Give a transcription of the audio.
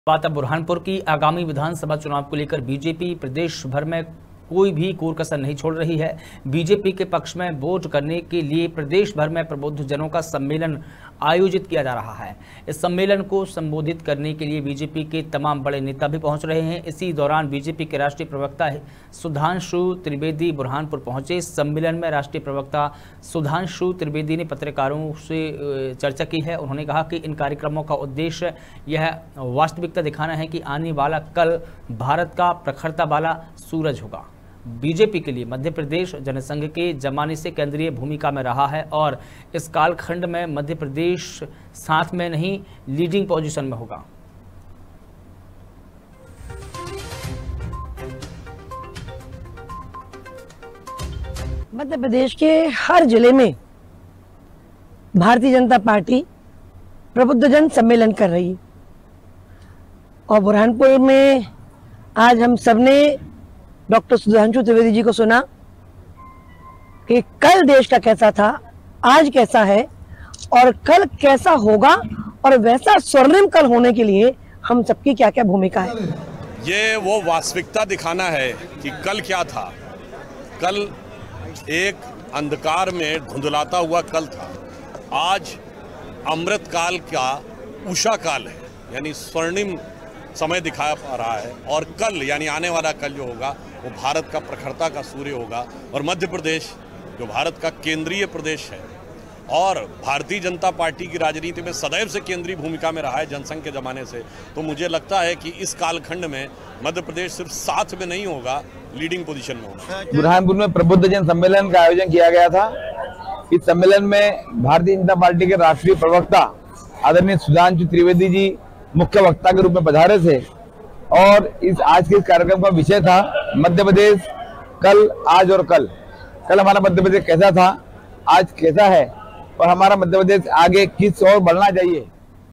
बात अब बुरहानपुर की। आगामी विधानसभा चुनाव को लेकर बीजेपी प्रदेश भर में कोई भी कोर कसर नहीं छोड़ रही है। बीजेपी के पक्ष में वोट करने के लिए प्रदेश भर में प्रबुद्ध जनों का सम्मेलन आयोजित किया जा रहा है। इस सम्मेलन को संबोधित करने के लिए बीजेपी के तमाम बड़े नेता भी पहुंच रहे हैं। इसी दौरान बीजेपी के राष्ट्रीय प्रवक्ता सुधांशु त्रिवेदी बुरहानपुर पहुंचे। इस सम्मेलन में राष्ट्रीय प्रवक्ता सुधांशु त्रिवेदी ने पत्रकारों से चर्चा की है। उन्होंने कहा कि इन कार्यक्रमों का उद्देश्य यह वास्तविकता दिखाना है कि आने वाला कल भारत का प्रखरता वाला सूरज होगा। बीजेपी के लिए मध्य प्रदेश जनसंघ के जमाने से केंद्रीय भूमिका में रहा है और इस कालखंड में मध्य प्रदेश साथ में नहीं लीडिंग पोजीशन में होगा। मध्य प्रदेश के हर जिले में भारतीय जनता पार्टी प्रबुद्धजन सम्मेलन कर रही है और बुरहानपुर में आज हम सबने डॉक्टर सुधांशु त्रिवेदी जी को सुना कि कल देश का कैसा था, आज कैसा है और कल कैसा होगा और वैसा स्वर्णिम कल होने के लिए हम सबकी क्या क्या भूमिका है। ये वो वास्तविकता दिखाना है कि कल क्या था। कल एक अंधकार में धुंधलाता हुआ कल था, आज अमृत काल का उषा काल है, यानी स्वर्णिम समय दिखा पा रहा है। और कल यानी आने वाला कल जो होगा वो भारत का प्रखरता का सूर्य होगा। और मध्य प्रदेश जो भारत का केंद्रीय प्रदेश है और भारतीय जनता पार्टी की राजनीति में सदैव से केंद्रीय भूमिका में रहा है जनसंघ के ज़माने से, तो मुझे लगता है कि इस कालखंड में मध्य प्रदेश सिर्फ साथ में नहीं होगा, लीडिंग पोजीशन में होगा। बुरहानपुर में प्रबुद्ध जन सम्मेलन का आयोजन किया गया था। इस सम्मेलन में भारतीय जनता पार्टी के राष्ट्रीय प्रवक्ता आदरणीय सुधांशु त्रिवेदी जी मुख्य वक्ता के रूप में पधारे थे और आज के इस कार्यक्रम का विषय था मध्य प्रदेश कल, आज और कल। कल हमारा मध्य प्रदेश कैसा था, आज कैसा है और हमारा मध्य प्रदेश आगे किस ओर बढ़ना चाहिए।